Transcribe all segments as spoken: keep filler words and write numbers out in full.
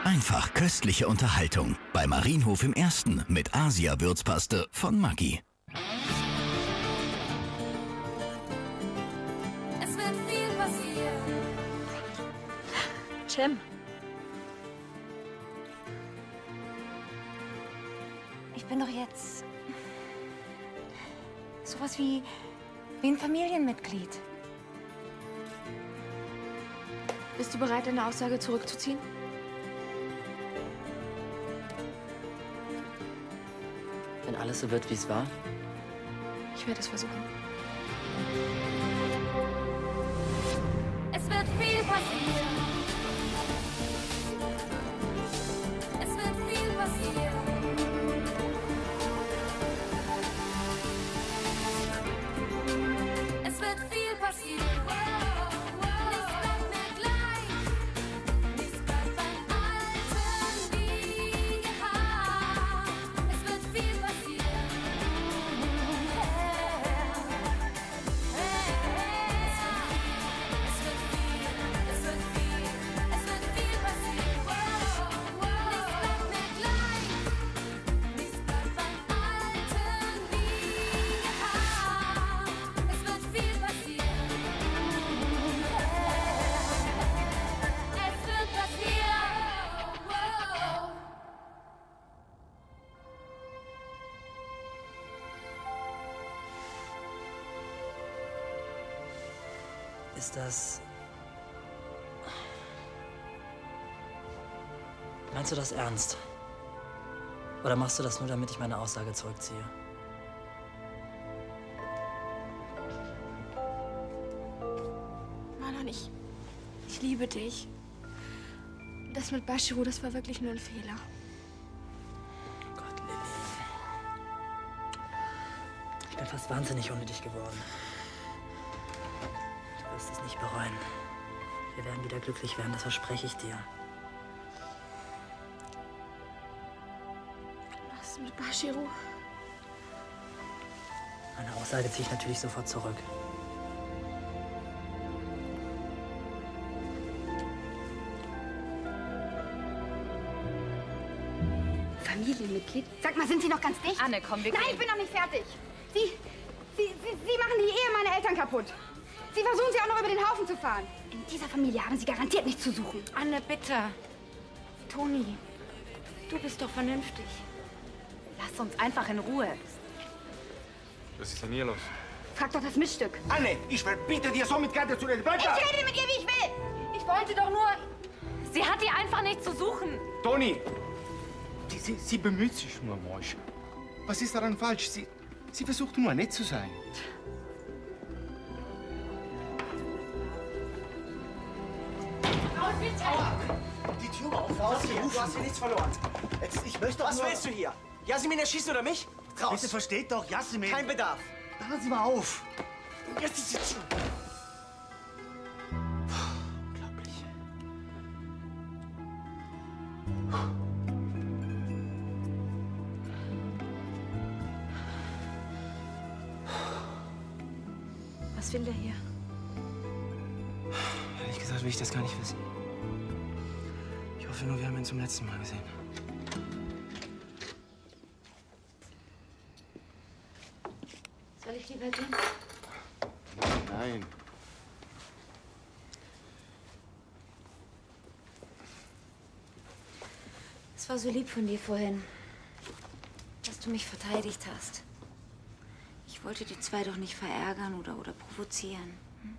Einfach köstliche Unterhaltung bei Marienhof im Ersten mit Asia-Würzpaste von Maggi. Es wird viel passieren. Tim. Ich bin doch jetzt sowas wie, wie ein Familienmitglied. Bist du bereit, deine Aussage zurückzuziehen? Wenn alles so wird, wie es war? Ich werde es versuchen. Es wird viel passieren. Es wird viel passieren. Es wird viel passieren. Nichts bleibt mehr gleich. Nichts bleibt beim Alten wie gehabt. Es wird viel passieren. Es wird viel, es wird viel, es wird viel passieren. Nichts bleibt mehr gleich. Nichts bleibt beim Alten wie gehabt. Es wird viel passieren. Es wird passieren. Ist das... Meinst du das ernst? Oder machst du das nur, damit ich meine Aussage zurückziehe? Marlon, ich, ich liebe dich. Das mit Bashiru, das war wirklich nur ein Fehler. Gott, Lilly. Ich bin fast wahnsinnig ohne dich geworden. Du wirst es nicht bereuen. Wir werden wieder glücklich werden, das verspreche ich dir. Was mit Bashiru? Meine Aussage ziehe ich natürlich sofort zurück. Familienmitglied? Sag mal, sind Sie noch ganz dicht? Anne, komm, wir Nein, gehen. ich bin noch nicht fertig. Sie, Sie, Sie, Sie machen die Ehe meiner Eltern kaputt. Sie versuchen sie auch noch über den Haufen zu fahren. In dieser Familie haben Sie garantiert nichts zu suchen. Anne, bitte. Toni, du bist doch vernünftig. Lass uns einfach in Ruhe. Was ist denn hier los? Frag doch das Missstück. Anne, ich verbiete dir so mit Karte zu reden. Bleib Ich da! rede mit ihr, wie ich will. Ich wollte doch nur... Sie hat hier einfach nichts zu suchen. Toni! Sie, sie, sie bemüht sich nur, Mäuschen. Was ist daran falsch? Sie, sie versucht nur, nett zu sein. Die Tür war auf. Raus hier. Du hast hier nichts verloren. Jetzt, ich möchte doch Was nur... willst du hier? Jasmin erschießen oder mich? Raus. Bitte versteht doch, Jasmin. Kein Bedarf. Hören Sie mal auf. Jetzt ist es zu. Unglaublich. Was will der hier? Ehrlich gesagt will ich das gar nicht wissen. Ich hoffe nur, wir haben ihn zum letzten Mal gesehen. Soll ich lieber gehen? Nein. Es war so lieb von dir vorhin, dass du mich verteidigt hast. Ich wollte die zwei doch nicht verärgern oder, oder provozieren. Hm?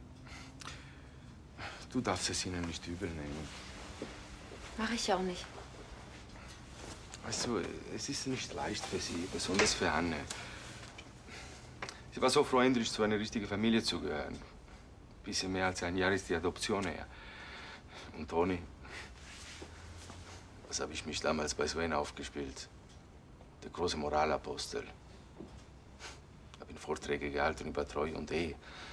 Du darfst es ihnen nicht übel nehmen. Mach ich ja auch nicht. Weißt du, es ist nicht leicht für sie, besonders für Anne. Sie war so froh, endlich zu einer richtigen Familie zu gehören. Bisschen mehr als ein Jahr ist die Adoption her. Und Toni, was habe ich mich damals bei Sven aufgespielt? Der große Moralapostel. Habe ihn Vorträge gehalten über Treue und Ehe.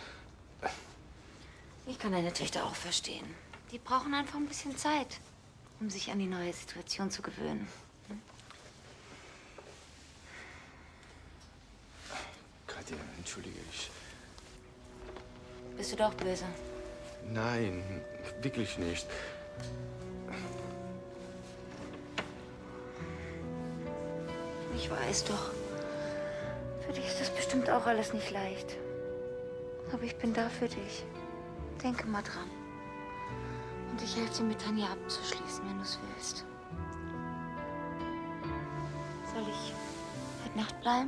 Ich kann deine Töchter auch verstehen. Die brauchen einfach ein bisschen Zeit, um sich an die neue Situation zu gewöhnen. Hm? Katja, entschuldige ich. Bist du doch böse? Nein, wirklich nicht. Ich weiß doch. Für dich ist das bestimmt auch alles nicht leicht. Aber ich bin da für dich. Denke mal dran. Und ich helfe dir, mit Tanja abzuschließen, wenn du es willst. Soll ich heute Nacht bleiben?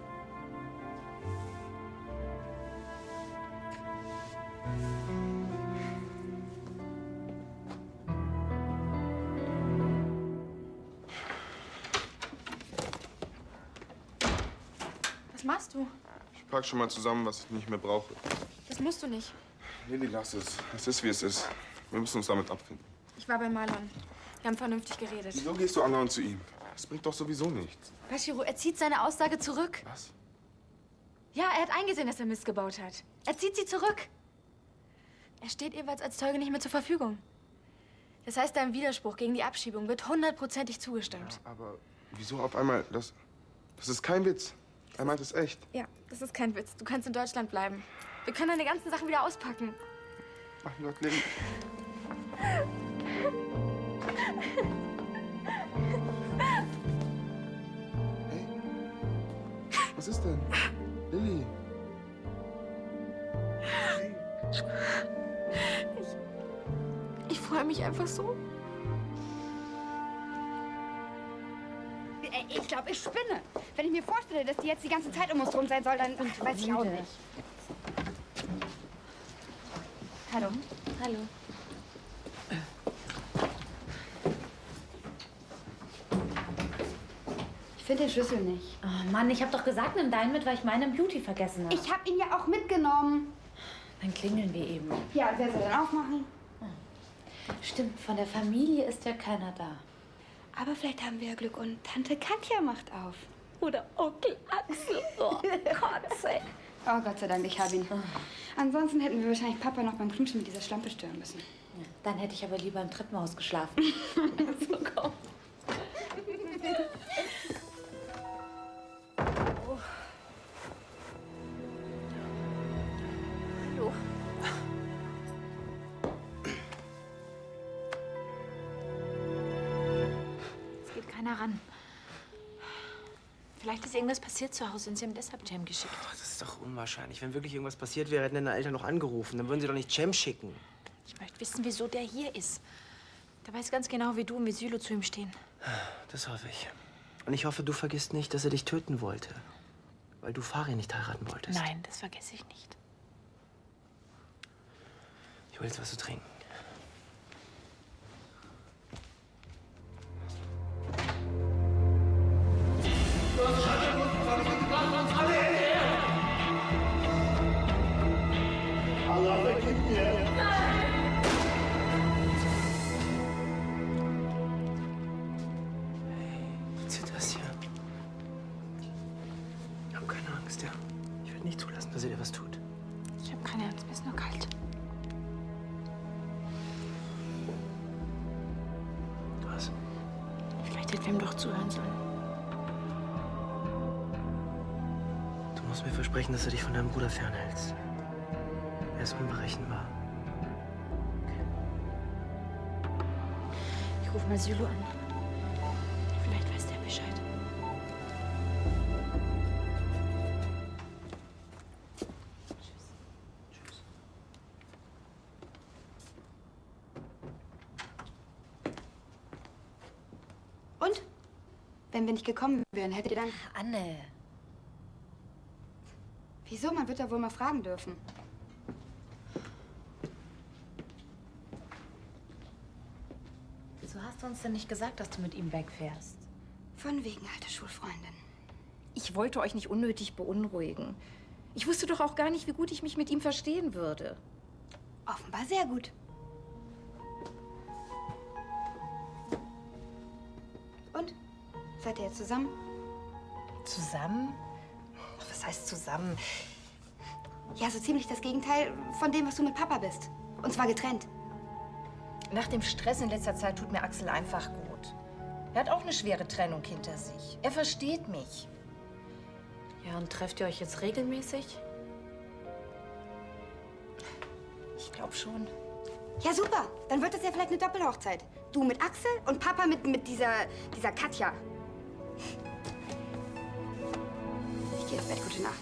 Was machst du? Ich pack schon mal zusammen, was ich nicht mehr brauche. Das musst du nicht. Lilly, lass es. Es ist, wie es ist. Wir müssen uns damit abfinden. Ich war bei Marlon. Wir haben vernünftig geredet. Wieso gehst du andauernd zu ihm? Das bringt doch sowieso nichts. Bashiru, er zieht seine Aussage zurück. Was? Ja, er hat eingesehen, dass er Mist gebaut hat. Er zieht sie zurück. Er steht jeweils als Zeuge nicht mehr zur Verfügung. Das heißt, deinem Widerspruch gegen die Abschiebung wird hundertprozentig zugestimmt. Ja, aber wieso auf einmal? Das, das ist kein Witz. Er meint es echt. Ja, das ist kein Witz. Du kannst in Deutschland bleiben. Wir können deine ganzen Sachen wieder auspacken. Mein Gott, Lilly. Hey, was ist denn? Lilly. Ich, ich freue mich einfach so. Ey, Ich glaube, ich spinne. Wenn ich mir vorstelle, dass die jetzt die ganze Zeit um uns rum sein soll, dann weiß ich auch nicht. Hallo. Hallo. Ich finde den Schlüssel nicht. Oh Mann, ich habe doch gesagt, nimm deinen mit, weil ich meinen im Beauty vergessen habe. Ich habe ihn ja auch mitgenommen. Dann klingeln wir eben. Ja, wer soll dann aufmachen? Stimmt, von der Familie ist ja keiner da. Aber vielleicht haben wir ja Glück und Tante Katja macht auf. Oder Onkel Axel. Oh Gott, ey. Oh Gott sei Dank, ich habe ihn. Ansonsten hätten wir wahrscheinlich Papa noch beim Knutschen mit dieser Schlampe stören müssen. Ja, dann hätte ich aber lieber im Treppenhaus geschlafen. So, komm. Oh. Hallo. Es geht keiner ran. Vielleicht ist irgendwas passiert zu Hause und sie haben deshalb Cem geschickt. Ach, das ist doch unwahrscheinlich. Wenn wirklich irgendwas passiert wäre, hätten deine Eltern noch angerufen. Dann würden sie doch nicht Cem schicken. Ich möchte wissen, wieso der hier ist. Der weiß ganz genau, wie du und wie Sylo zu ihm stehen. Das hoffe ich. Und ich hoffe, du vergisst nicht, dass er dich töten wollte. Weil du Farin nicht heiraten wolltest. Nein, das vergesse ich nicht. Ich will jetzt was zu trinken. Allah vergib mir. Du zitterst ja. Hab keine Angst, ja. Ich werde nicht zulassen, dass er dir was tut. Ich habe keine Angst, mir ist nur kalt. Was? Vielleicht hätten wir ihm doch zuhören sollen. Du musst mir versprechen, dass du dich von deinem Bruder fernhältst. Er ist unberechenbar. Ich rufe mal Sylo an. Vielleicht weiß der Bescheid. Und? Wenn wir nicht gekommen wären, hättet ihr dann... Anne. Wieso? Man wird da wohl mal fragen dürfen. Wieso hast du uns denn nicht gesagt, dass du mit ihm wegfährst? Von wegen, alte Schulfreundin. Ich wollte euch nicht unnötig beunruhigen. Ich wusste doch auch gar nicht, wie gut ich mich mit ihm verstehen würde. Offenbar sehr gut. Und? Seid ihr jetzt zusammen? Zusammen? Ach, was heißt zusammen? Ja, so ziemlich das Gegenteil von dem, was du mit Papa bist. Und zwar getrennt. Nach dem Stress in letzter Zeit tut mir Axel einfach gut. Er hat auch eine schwere Trennung hinter sich. Er versteht mich. Ja, und trefft ihr euch jetzt regelmäßig? Ich glaube schon. Ja, super. Dann wird das ja vielleicht eine Doppelhochzeit. Du mit Axel und Papa mit, mit dieser, dieser Katja. geh ins Bett. Gute Nacht.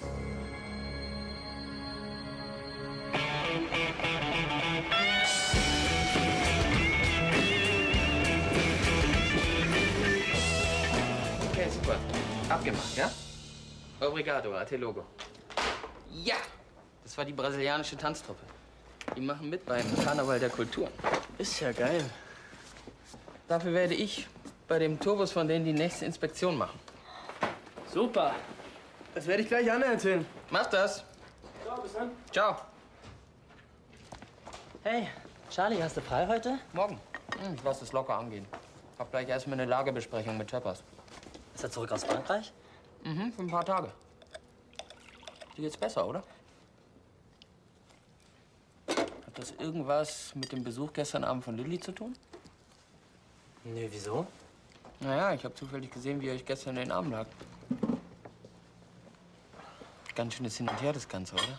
Okay, super. Abgemacht, ja? Obrigado, a te logo. Ja! Das war die brasilianische Tanztruppe. Die machen mit beim Karneval der Kulturen. Ist ja geil. Dafür werde ich bei dem Turbus von denen die nächste Inspektion machen. Super. Das werde ich gleich Anne erzählen. Mach das. Ciao, bis dann. Ciao. Hey, Charlie, hast du frei heute? Morgen. Hm, ich lass das locker angehen. Hab gleich erstmal eine Lagebesprechung mit Töppers. Ist er zurück aus Frankreich? Mhm, für ein paar Tage. Dir geht's besser, oder? Hat das irgendwas mit dem Besuch gestern Abend von Lilly zu tun? Nö, wieso? Naja, ich habe zufällig gesehen, wie ihr euch gestern in den Arm lag. Ganz schönes Hin und Her, das Ganze, oder?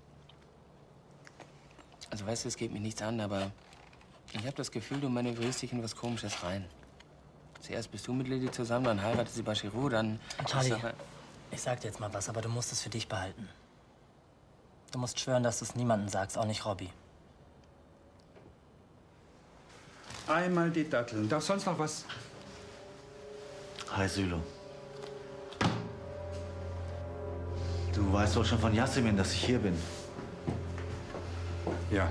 Also, weißt du, es geht mich nichts an, aber ich habe das Gefühl, du manövrierst dich in was Komisches rein. Zuerst bist du mit Lilly zusammen, dann heiratet sie Bachirou, dann... Charlie, ich sag dir jetzt mal was, aber du musst es für dich behalten. Du musst schwören, dass du es niemandem sagst, auch nicht Robby. Einmal die Datteln. Doch sonst noch was? Hi, Sylo. Du weißt doch schon von Yasemin, dass ich hier bin. Ja.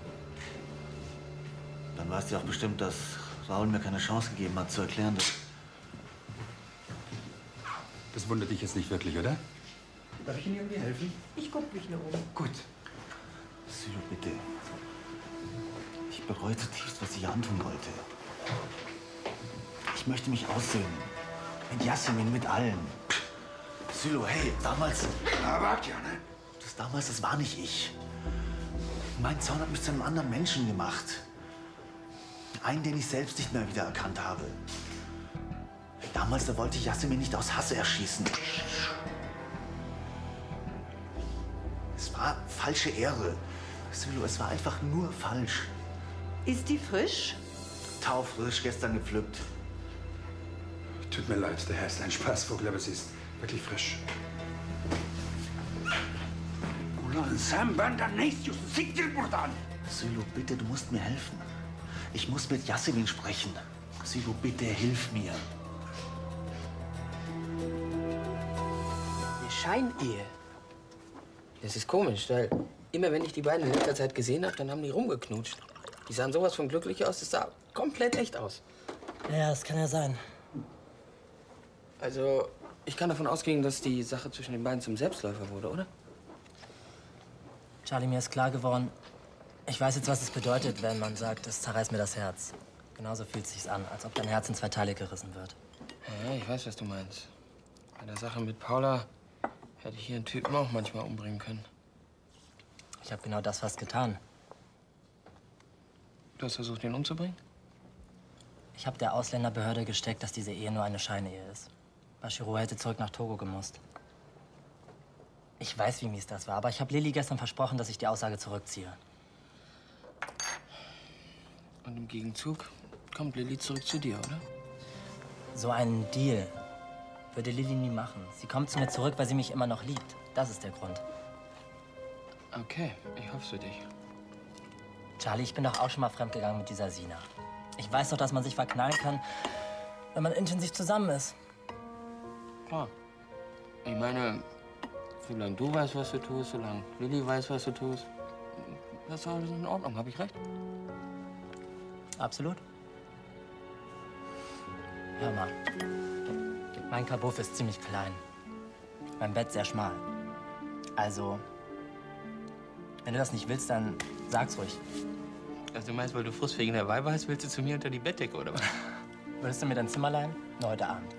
Dann weißt du auch bestimmt, dass Raoul mir keine Chance gegeben hat, zu erklären, dass... Das wundert dich jetzt nicht wirklich, oder? Darf ich Ihnen irgendwie helfen? Ich guck mich nur um. Gut. Sylo, bitte. Ich bereue zutiefst, was ich ihr antun wollte. Ich möchte mich aussöhnen. Mit Yasemin, mit allen. Sylo, hey, damals... Na, warte ja, ne? Das damals, das war nicht ich. Mein Zorn hat mich zu einem anderen Menschen gemacht. Einen, den ich selbst nicht mehr wiedererkannt habe. Damals, da wollte ich Yasemin nicht aus Hass erschießen. Es war falsche Ehre. Sylo, es war einfach nur falsch. Ist die frisch? Taufrisch, gestern gepflückt. Tut mir leid, der Herr ist ein Spaßvogel, aber sie ist wirklich frisch. Sylo, bitte, du musst mir helfen. Ich muss mit Yasemin sprechen. Sylo, bitte, hilf mir. Eine Scheinehe. Das ist komisch, weil immer wenn ich die beiden in letzter Zeit gesehen habe, dann haben die rumgeknutscht. Die sahen sowas von glücklich aus, das sah komplett echt aus. Ja, das kann ja sein. Also, ich kann davon ausgehen, dass die Sache zwischen den beiden zum Selbstläufer wurde, oder? Charlie, mir ist klar geworden, ich weiß jetzt, was es bedeutet, wenn man sagt, es zerreißt mir das Herz. Genauso fühlt es sich an, als ob dein Herz in zwei Teile gerissen wird. Ja, ich weiß, was du meinst. Bei der Sache mit Paula hätte ich hier einen Typen auch manchmal umbringen können. Ich habe genau das fast getan. Du hast versucht, ihn umzubringen? Ich habe der Ausländerbehörde gesteckt, dass diese Ehe nur eine Scheinehe ist. Bachirou hätte zurück nach Togo gemusst. Ich weiß, wie mies das war, aber ich habe Lilly gestern versprochen, dass ich die Aussage zurückziehe. Und im Gegenzug kommt Lilly zurück zu dir, oder? So einen Deal würde Lilly nie machen. Sie kommt zu mir zurück, weil sie mich immer noch liebt. Das ist der Grund. Okay, ich hoffe für dich. Charlie, ich bin doch auch schon mal fremdgegangen mit dieser Sina. Ich weiß doch, dass man sich verknallen kann, wenn man intensiv zusammen ist. Klar. Ich meine, solange du weißt, was du tust, solange Lilly weiß, was du tust, das ist alles in Ordnung. Habe ich recht? Absolut. Hör mal. Mein Kabuff ist ziemlich klein. Mein Bett sehr schmal. Also, wenn du das nicht willst, dann sag's ruhig. Also du meinst, weil du Frust wegen der Weiber hast, willst du zu mir unter die Bettdecke, oder was? Würdest du mir dein Zimmer leihen? Nur heute Abend.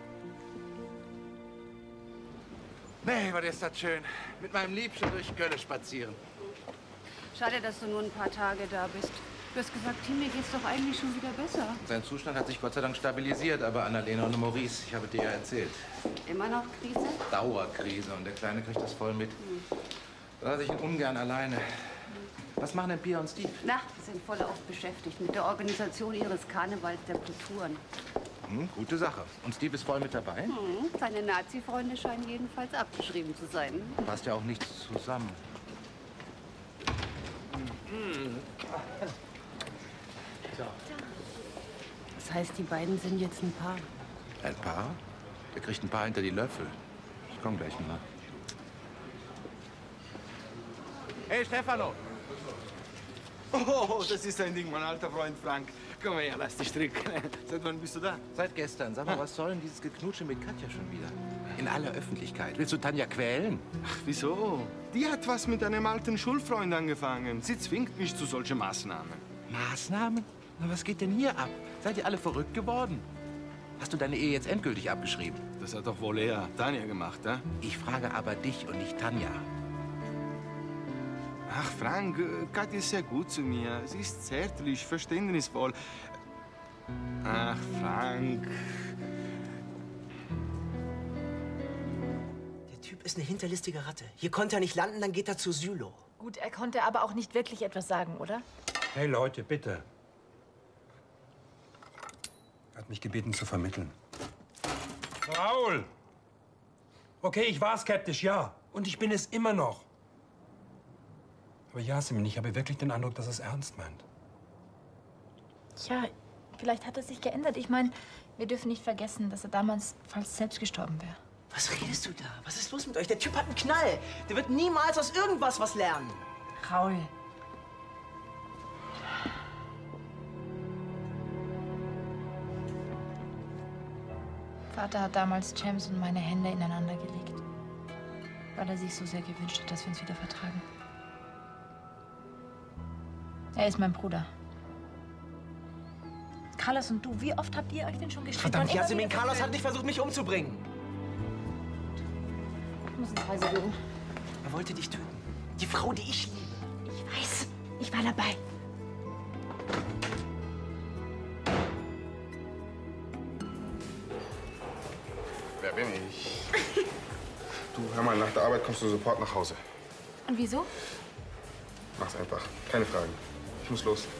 Nee, was ist das schön. Mit meinem Liebsten durch Köln spazieren. Schade, dass du nur ein paar Tage da bist. Du hast gesagt, Tim, mir geht's doch eigentlich schon wieder besser. Sein Zustand hat sich Gott sei Dank stabilisiert, aber Annalena und Maurice, ich habe dir ja erzählt. Immer noch Krise? Dauerkrise und der Kleine kriegt das voll mit. Da lasse ich ihn ungern alleine. Was machen denn Pia und Steve? Na, die sind voll oft beschäftigt mit der Organisation ihres Karnevals der Kulturen. Hm, gute Sache. Und Steve ist voll mit dabei? Hm, seine Nazi-Freunde scheinen jedenfalls abgeschrieben zu sein. Passt ja auch nichts zusammen. Das heißt, die beiden sind jetzt ein Paar. Ein Paar? Der kriegt ein Paar hinter die Löffel. Ich komm gleich mal. Hey, Stefano! Oh, das ist ein Ding, mein alter Freund Frank. Komm her, lass dich stricken. Seit wann bist du da? Seit gestern. Sag mal, was soll denn dieses Geknutsche mit Katja schon wieder? In aller Öffentlichkeit. Willst du Tanja quälen? Ach, wieso? Die hat was mit einem alten Schulfreund angefangen. Sie zwingt mich zu solchen Maßnahmen. Maßnahmen? Na, was geht denn hier ab? Seid ihr alle verrückt geworden? Hast du deine Ehe jetzt endgültig abgeschrieben? Das hat doch wohl eher Tanja gemacht, ja? Ich frage aber dich und nicht Tanja. Ach, Frank, äh, Katja ist sehr gut zu mir. Sie ist zärtlich, verständnisvoll. Ach, Frank. Der Typ ist eine hinterlistige Ratte. Hier konnte er nicht landen, dann geht er zu Sylo. Gut, er konnte aber auch nicht wirklich etwas sagen, oder? Hey Leute, bitte. Er hat mich gebeten zu vermitteln. Raul! Okay, ich war skeptisch, ja. Und ich bin es immer noch. Aber Yasemin, ich habe wirklich den Eindruck, dass er es ernst meint. Tja, vielleicht hat er sich geändert. Ich meine, wir dürfen nicht vergessen, dass er damals fast selbst gestorben wäre. Was redest du da? Was ist los mit euch? Der Typ hat einen Knall. Der wird niemals aus irgendwas was lernen. Raul. Vater hat damals James und meine Hände ineinander gelegt, weil er sich so sehr gewünscht hat, dass wir uns wieder vertragen. Er ist mein Bruder. Carlos und du, wie oft habt ihr euch denn schon gestritten? Verdammt, Und immer Yasemin, wieder Carlos verfehlt? hat nicht versucht, mich umzubringen. Ich muss ins Reisebüro. Er wollte dich töten. Die Frau, die ich liebe. Ich weiß. Ich war dabei. Wer bin ich? Du, hör mal, nach der Arbeit kommst du sofort nach Hause. Und wieso? Mach's einfach. Keine Fragen. Ich muss los.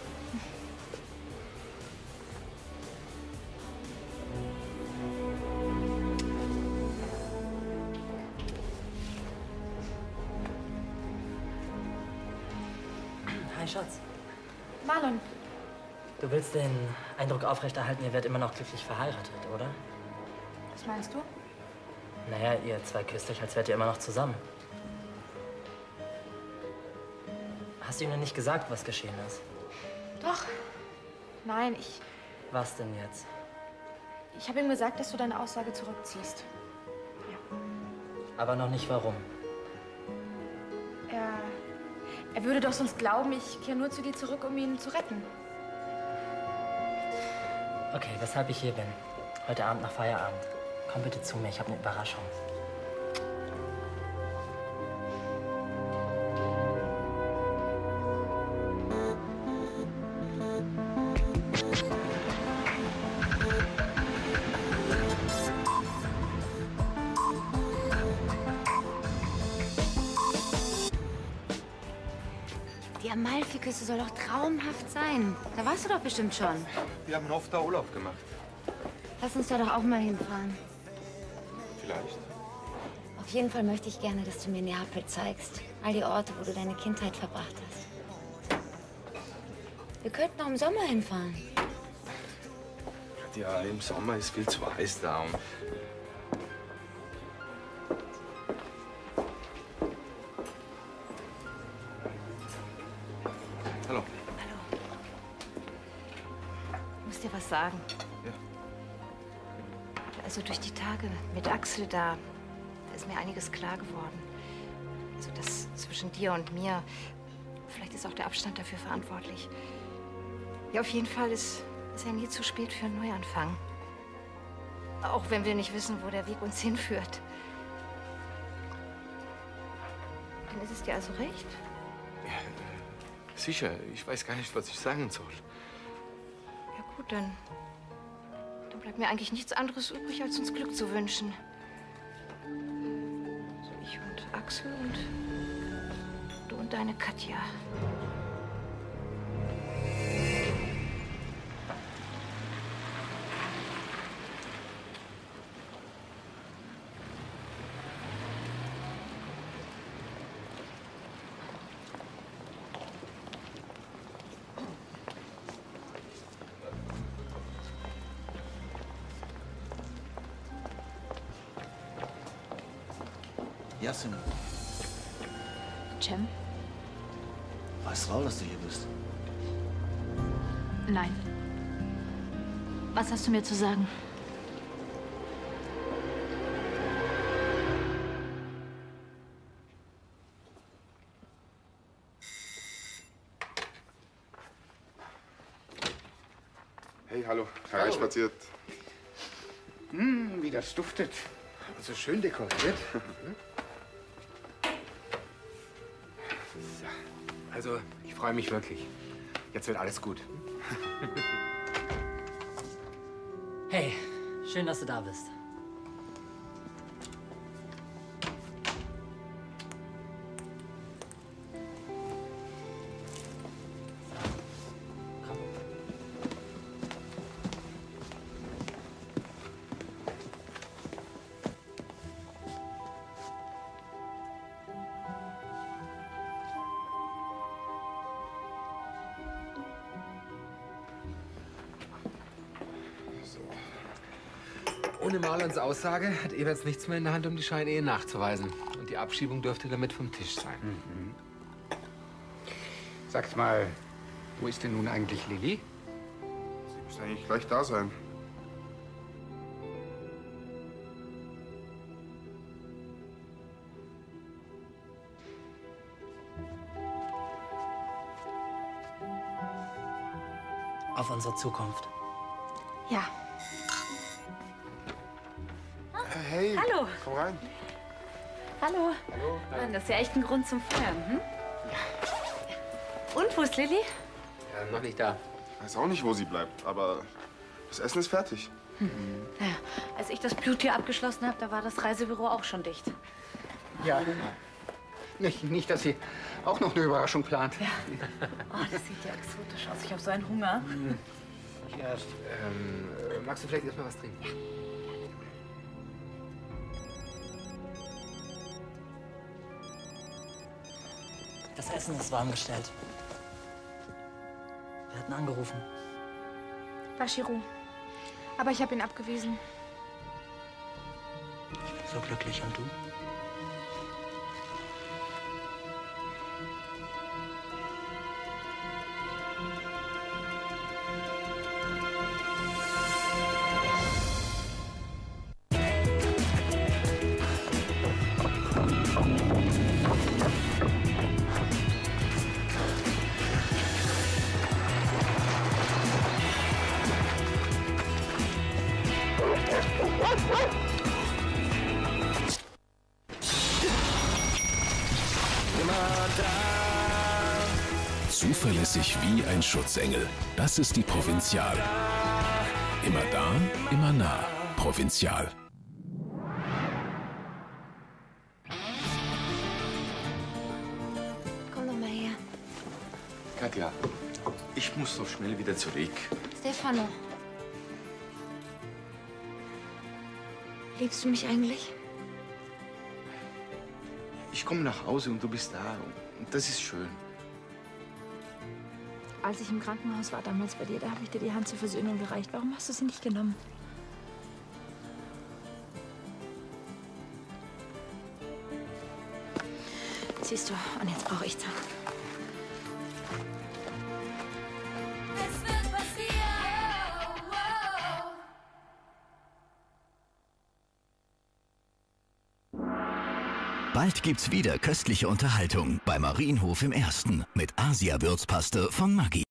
Hi, Schatz. Marlon, Du willst den Eindruck aufrechterhalten, ihr werdet immer noch glücklich verheiratet, oder? was meinst du? Naja, ihr zwei küsst euch, als wärt ihr immer noch zusammen. Hast du ihm denn nicht gesagt, was geschehen ist? Doch. Nein, ich, Was denn jetzt? ich habe ihm gesagt, dass du deine Aussage zurückziehst. Aber noch nicht warum. Er, er würde doch sonst glauben, ich kehre nur zu dir zurück, um ihn zu retten. Okay, weshalb ich hier bin. Heute Abend nach Feierabend. Komm bitte zu mir, ich habe eine Überraschung. Die Amalfiküste soll doch traumhaft sein. Da warst du doch bestimmt schon. Wir haben oft da Urlaub gemacht. Lass uns da doch auch mal hinfahren. Vielleicht. Auf jeden Fall möchte ich gerne, dass du mir Neapel zeigst. All die Orte, wo du deine Kindheit verbracht hast. Wir könnten auch im Sommer hinfahren. Ja, im Sommer ist viel zu heiß da. Und Hallo. Ich muss dir was sagen. Ja. Also durch die Tage mit Axel da, da ist mir einiges klar geworden. Also das zwischen dir und mir, vielleicht ist auch der Abstand dafür verantwortlich. Ja, auf jeden Fall ist, ist ja nie zu spät für einen Neuanfang. Auch wenn wir nicht wissen, wo der Weg uns hinführt. Dann ist es dir also recht? Sicher, ich weiß gar nicht, was ich sagen soll. Ja gut, dann, dann bleibt mir eigentlich nichts anderes übrig, als uns Glück zu wünschen. Also ich und Axel und du und deine Katja. Yasemin, Cem? weiß Raul, dass du hier bist? Nein. Was hast du mir zu sagen? Hey, hallo. Hereinspaziert. Hm, wie das duftet. Und so schön dekoriert. So. Also, ich freue mich wirklich. Jetzt wird alles gut. Hey, schön, dass du da bist. Ohne Marlons Aussage hat Eberts nichts mehr in der Hand, um die Scheinehe nachzuweisen. Und die Abschiebung dürfte damit vom Tisch sein. Mhm. Sagt mal, wo ist denn nun eigentlich Lilly? Sie müsste eigentlich gleich da sein. Auf unsere Zukunft. Ja. Hey, Hallo. komm rein. Hallo. Hallo. Mann, das ist ja echt ein Grund zum Feiern, hm? Ja. Und, wo ist Lilly? Ja, noch nicht da. Ich weiß auch nicht, wo sie bleibt, aber das Essen ist fertig. Hm. Naja, als ich das Blut hier abgeschlossen habe, da war das Reisebüro auch schon dicht. Ja. Nicht, nicht, dass sie auch noch eine Überraschung plant. Ja. Oh, das sieht ja exotisch aus. Ich habe so einen Hunger. Ich erst. Ähm, magst du vielleicht erst mal was trinken? Das Essen ist warm gestellt. Wir hatten angerufen. Bashiru. Aber ich habe ihn abgewiesen. Ich bin so glücklich. Und du? Zuverlässig wie ein Schutzengel. Das ist die Provinzial. Immer da, immer nah. Provinzial. Komm doch mal her. Katja, ich muss so schnell wieder zurück. Stefano. Liebst du mich eigentlich? Ich komme nach Hause und du bist da. Und das ist schön. Als ich im Krankenhaus war damals bei dir, da habe ich dir die Hand zur Versöhnung gereicht. Warum hast du sie nicht genommen? Siehst du, und jetzt brauche ich Zeit. Es wird passieren. Bald gibt's wieder köstliche Unterhaltung bei Marienhof im Ersten mit Asia-Würzpaste von Maggi.